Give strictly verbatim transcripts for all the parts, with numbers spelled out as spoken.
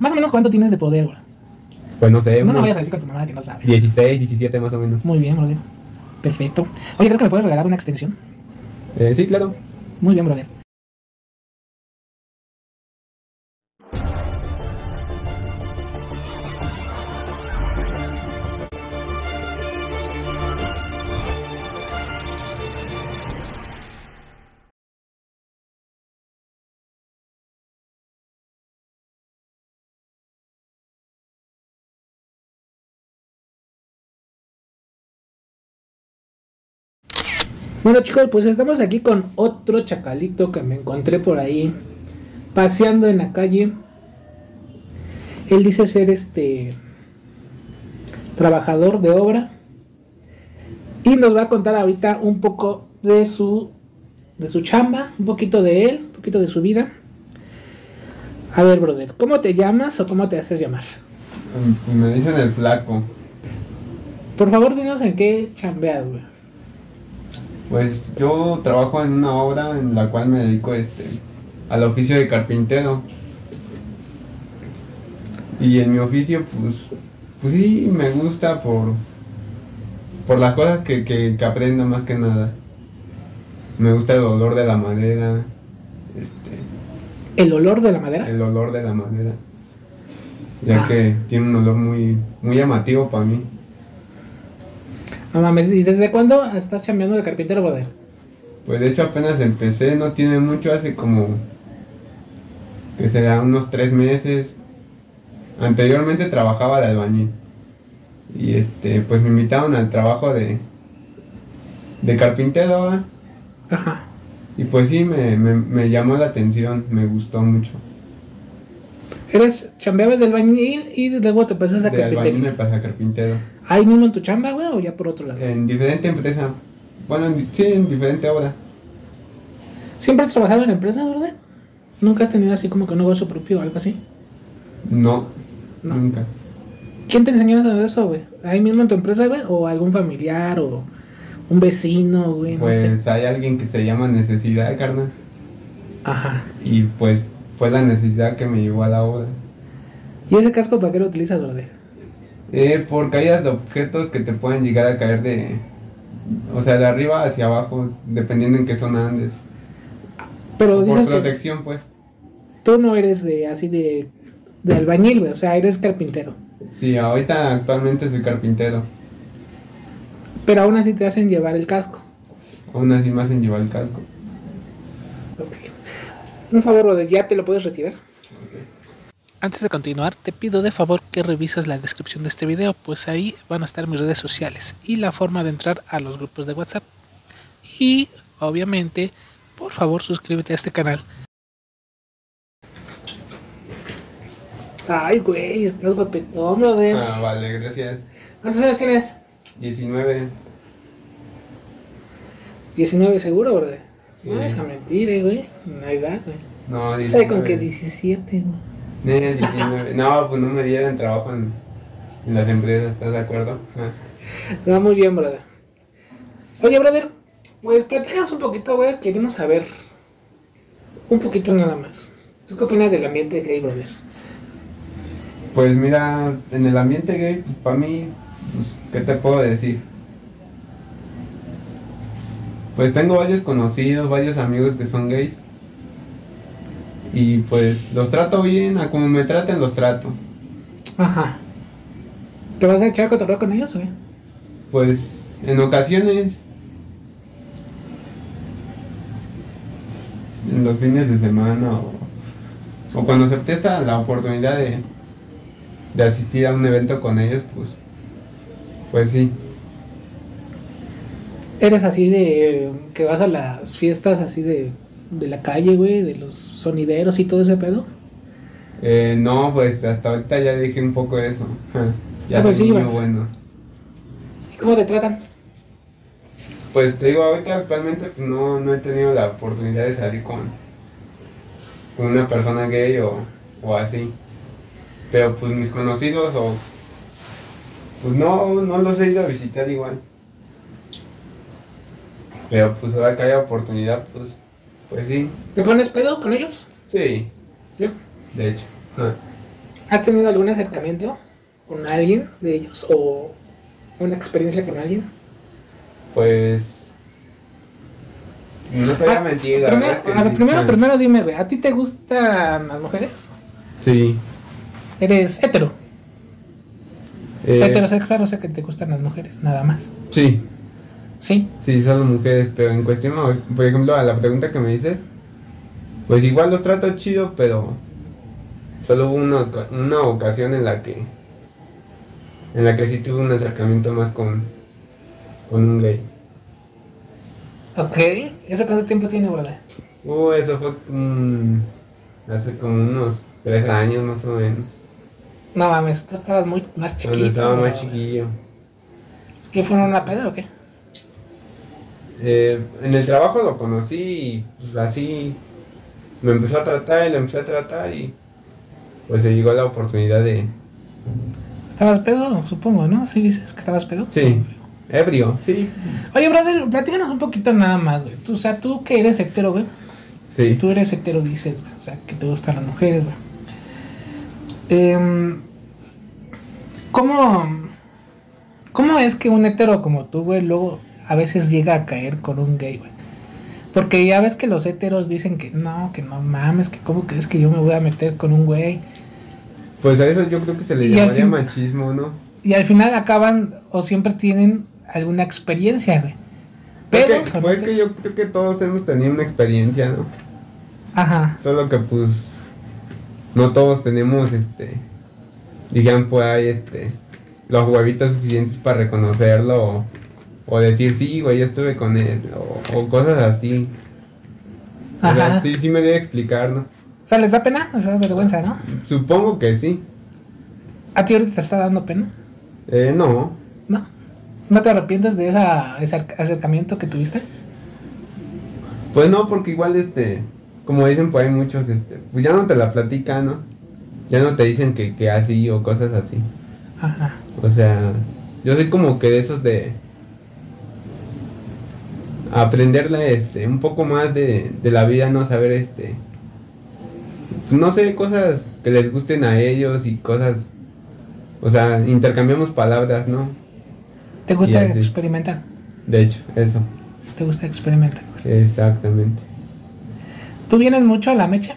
Más o menos, ¿cuánto tienes de poder, bro? Pues no sé, No me unos vayas a decir con tu mamá que no sabes. dieciséis, diecisiete más o menos. Muy bien, brother. Perfecto. Oye, ¿crees que me puedes regalar una extensión? Eh, sí, claro. Muy bien, brother. Bueno, chicos, pues estamos aquí con otro chacalito que me encontré por ahí paseando en la calle. Él dice ser este trabajador de obra y nos va a contar ahorita un poco de su de su chamba, un poquito de él, un poquito de su vida. A ver, brother, ¿cómo te llamas o cómo te haces llamar? Mm, Me dicen el flaco. Por favor, dinos en qué chambeas, güey. Pues yo trabajo en una obra en la cual me dedico este al oficio de carpintero. Y en mi oficio, pues, pues sí, me gusta por, por las cosas que, que, que aprendo más que nada. Me gusta el olor de la madera, este, ¿El olor de la madera? el olor de la madera, ya Ah. que tiene un olor muy, muy llamativo para mí. No mames, ¿y desde cuándo estás chambeando de carpintero, brother? Pues de hecho apenas empecé, no tiene mucho, hace como, que será unos tres meses. Anteriormente trabajaba de albañil. Y este, pues me invitaron al trabajo de, de carpintero, ¿verdad? Ajá. Y pues sí, me, me, me llamó la atención, me gustó mucho. Eres chambeabas del albañil y luego te pasas a De albañil me carpintería. pasé a carpintero. ¿Ahí mismo en tu chamba, güey, o ya por otro lado? En diferente empresa. Bueno, en di- sí, en diferente obra. ¿Siempre has trabajado en empresas, verdad? ¿Nunca has tenido así como que un negocio propio o algo así? No, No. nunca. ¿Quién te enseñó a hacer eso, güey? ¿Ahí mismo en tu empresa, güey? ¿O algún familiar o un vecino, güey? No sé. Pues hay alguien que se llama necesidad, carnal. Ajá. Y pues fue la necesidad que me llevó a la obra. ¿Y ese casco para qué lo utilizas, brother? Eh, por caídas de objetos que te pueden llegar a caer de... O sea, de arriba hacia abajo, dependiendo en qué zona andes. Pero Por dices que protección, pues. tú no eres de así de, de albañil, güey. O sea, eres carpintero. Sí, ahorita actualmente soy carpintero. Pero aún así te hacen llevar el casco. Aún así me hacen llevar el casco. Ok. Un favor, brother, ¿ya te lo puedes retirar? Antes de continuar, te pido de favor que revises la descripción de este video, pues ahí van a estar mis redes sociales y la forma de entrar a los grupos de WhatsApp. Y, obviamente, por favor suscríbete a este canal. Ay, güey, estás guapetón, brother. Ah, vale, gracias. ¿Cuántos años tienes? diecinueve. diecinueve seguro, brother. Sí. No es a mentir, eh, güey. No hay edad, güey. No, O sea, diecinueve. con que diecisiete, güey. Eh, diecinueve. No, pues no me dieron trabajo en, en las empresas, ¿estás de acuerdo? Ah. No, muy bien, brother. Oye, brother, pues platícanos un poquito, güey. Queremos saber un poquito nada más. ¿Tú qué opinas del ambiente gay, brother? Pues mira, en el ambiente gay, pues, para mí, pues, ¿qué te puedo decir? Pues tengo varios conocidos, varios amigos que son gays. Y pues los trato bien, a como me traten los trato. Ajá. ¿Te vas a echar cotorreo con ellos, güey? Pues en ocasiones, en los fines de semana o, o cuando se presta la oportunidad de, de asistir a un evento con ellos, pues, pues sí. ¿Eres así de que vas a las fiestas así de, de la calle, güey? De los sonideros y todo ese pedo. Eh, no, pues hasta ahorita ya dije un poco de eso. Ya Ah, pues soy sí, niño vas. bueno. ¿Y cómo te tratan? Pues te digo, ahorita actualmente pues, no, no he tenido la oportunidad de salir con, con una persona gay o, o así. Pero pues mis conocidos o... Pues no, no los he ido a visitar igual. Pero pues ahora que haya oportunidad, pues, pues sí. ¿Te pones pedo con ellos? Sí, Sí. de hecho. Ah. ¿Has tenido algún acercamiento con alguien de ellos o una experiencia con alguien? Pues no te voy a Ah, mentir, la primero, verdad es que a ver, sí. primero, Ah, primero dime, güey, ¿a ti te gustan las mujeres? sí. ¿Eres hetero? Eh, Heterosexual, o sea que te gustan las mujeres, nada más. sí, Sí. sí, son mujeres, pero en cuestión, por ejemplo, a la pregunta que me dices, pues igual los trato chido, pero solo hubo una, oca- una ocasión en la que en la que sí tuve un acercamiento más con, con un gay. Ok. ¿Eso cuánto tiempo tiene, verdad? Uh, eso fue mm, hace como unos tres años más o menos, No mames, tú estabas muy más cuando chiquito. estaba más ¿verdad? chiquillo. ¿Qué fueron una peda o qué? Eh, en el trabajo lo conocí y pues así me empezó a tratar y lo empecé a tratar y pues se llegó la oportunidad de... ¿Estabas pedo? Supongo, ¿no? ¿Sí dices que estabas pedo? Sí, ebrio, sí. Oye, brother, platícanos un poquito nada más, güey. Tú, o sea, tú que eres hetero, güey. Sí. Tú eres hetero, dices, güey. O sea, que te gustan las mujeres, güey. Eh, ¿Cómo... ¿Cómo es que un hetero como tú, güey, luego a veces llega a caer con un gay, güey? Porque ya ves que los heteros dicen que no, que no mames, que cómo crees que yo me voy a meter con un güey. Pues a eso yo creo que se le Y al llamaría fin- machismo, ¿no? Y al final acaban o siempre tienen alguna experiencia, güey. Pues Pero... que, pues que yo creo que todos hemos tenido una experiencia, ¿no? Ajá. Solo que pues no todos tenemos este, digan por ahí este, los huevitos suficientes para reconocerlo o, o decir sí, güey, yo estuve con él o, o cosas así. O sea, Ajá. sí, sí me debe explicar, ¿no? O sea, ¿les da pena? Les da vergüenza, ¿no? Supongo que sí. ¿A ti ahorita te está dando pena? Eh, no. ¿No? ¿No te arrepientes de esa, ese acer- acercamiento que tuviste? Pues no, porque igual este, como dicen por ahí muchos, este, pues ya no te la platican, ¿no? Ya no te dicen que, que así o cosas así. Ajá. O sea, yo soy como que de esos de aprenderle este un poco más de, de la vida, no saber este no sé, cosas que les gusten a ellos y cosas, o sea, intercambiamos palabras, ¿no? ¿Te gusta Y así. experimentar? De hecho, eso, ¿Te gusta experimentar? exactamente. ¿Tú vienes mucho a la mecha?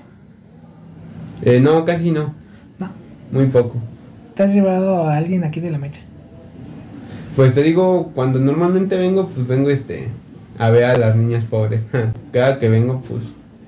Eh, no, casi no, No. muy poco. ¿Te has llevado a alguien aquí de la mecha? Pues te digo, cuando normalmente vengo, pues vengo este a ver a las niñas pobres. Cada que vengo, pues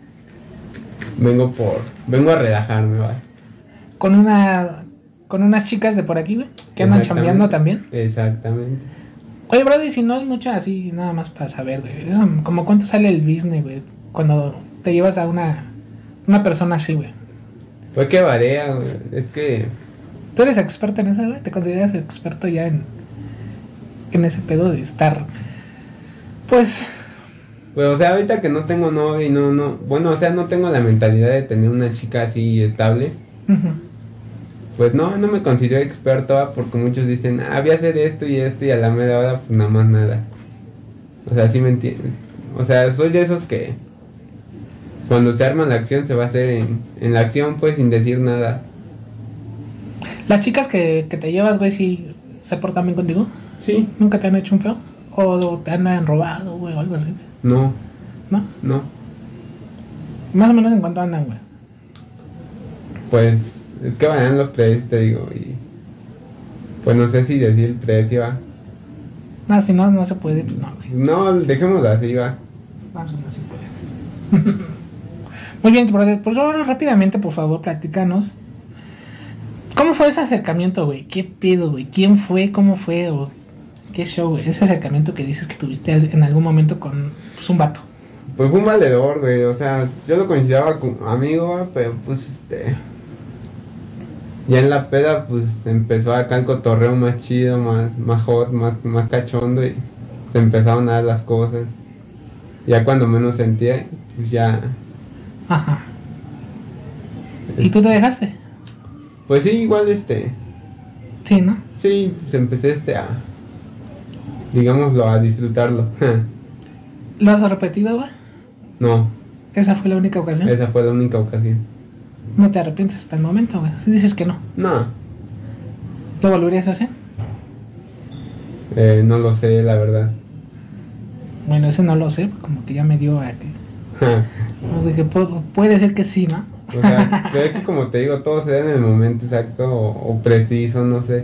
vengo por, vengo a relajarme, ¿vale? Con una... Con unas chicas de por aquí, güey, que andan Exactamente. chambeando también. Exactamente. Oye, brother, si no es mucho así, nada más para saber, güey. Eso, como cuánto sale el business, güey, cuando te llevas a una, una persona así, güey. Pues que varía, güey. Es que ¿Tú eres experto en eso, güey? ¿Te consideras experto ya en, en ese pedo de estar, pues... pues, o sea, ahorita que no tengo novia y no, no, bueno, o sea, no tengo la mentalidad de tener una chica así estable, ujú. pues no, no me considero experto, ¿va? Porque muchos dicen, ah, voy a hacer esto y esto y a la mera hora, pues nada más nada. O sea, sí me entiendes. O sea, soy de esos que cuando se arma la acción se va a hacer en, en la acción, pues sin decir nada. Las chicas que, que te llevas, güey, si se portan bien contigo, Sí, ¿nunca te han hecho un feo? ¿O te han robado, güey, o algo así? no, ¿No? no. Más o menos en cuánto andan, güey. Pues es que vayan los precios, te digo, y pues no sé si decir el precio, va. No, si no, no se puede, pues no, güey. No, dejémoslo así, va. No, pues no se puede. Muy bien, brother. Pues ahora rápidamente, por favor, platícanos. ¿Cómo fue ese acercamiento, güey? ¿Qué pedo, güey? ¿Quién fue? ¿Cómo fue? ¿O qué show, güey? Ese acercamiento que dices que tuviste al- en algún momento con pues, un vato. Pues fue un valedor, güey, o sea, yo lo consideraba como amigo, va, pero pues este... Ya en la peda, pues empezó acá el cotorreo más chido, más, más hot, más, más cachondo y se empezaron a dar las cosas. Ya cuando menos sentía, pues ya... Ajá. ¿Y tú te dejaste? Pues sí, igual este... Sí, ¿no? Sí, pues empecé este a... digámoslo, a disfrutarlo. ¿Lo has repetido, güey? No, ¿Esa fue la única ocasión? esa fue la única ocasión. No te arrepientes hasta el momento, güey. Si dices que no. No. ¿Lo volverías a hacer? Eh, no lo sé, la verdad. Bueno, ese no lo sé, como que ya me dio a ti. De que pu- puede ser que sí, ¿no? O sea, creo que como te digo, todo se da en el momento exacto o, o preciso, no sé.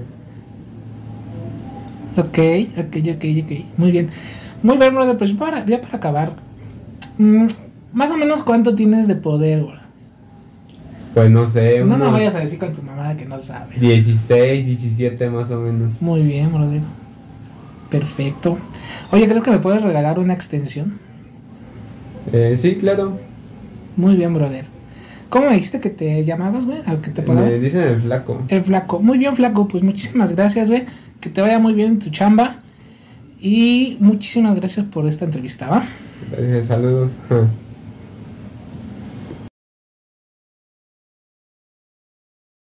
Ok, ok, ok, ok. Muy bien. Muy bien, brother. Pues para, ya para acabar. mm, Más o menos cuánto tienes de poder, güey. Pues no sé, No me unos vayas a decir con tu mamá que no sabes. dieciséis, diecisiete más o menos. Muy bien, brother. Perfecto. Oye, ¿crees que me puedes regalar una extensión? Eh, sí, claro. Muy bien, brother. ¿Cómo me dijiste que te llamabas, güey? ¿Al que te pagaba? Me dicen el flaco. El flaco. Muy bien, flaco. Pues muchísimas gracias, güey. Que te vaya muy bien en tu chamba. Y muchísimas gracias por esta entrevista, ¿va? Gracias, saludos.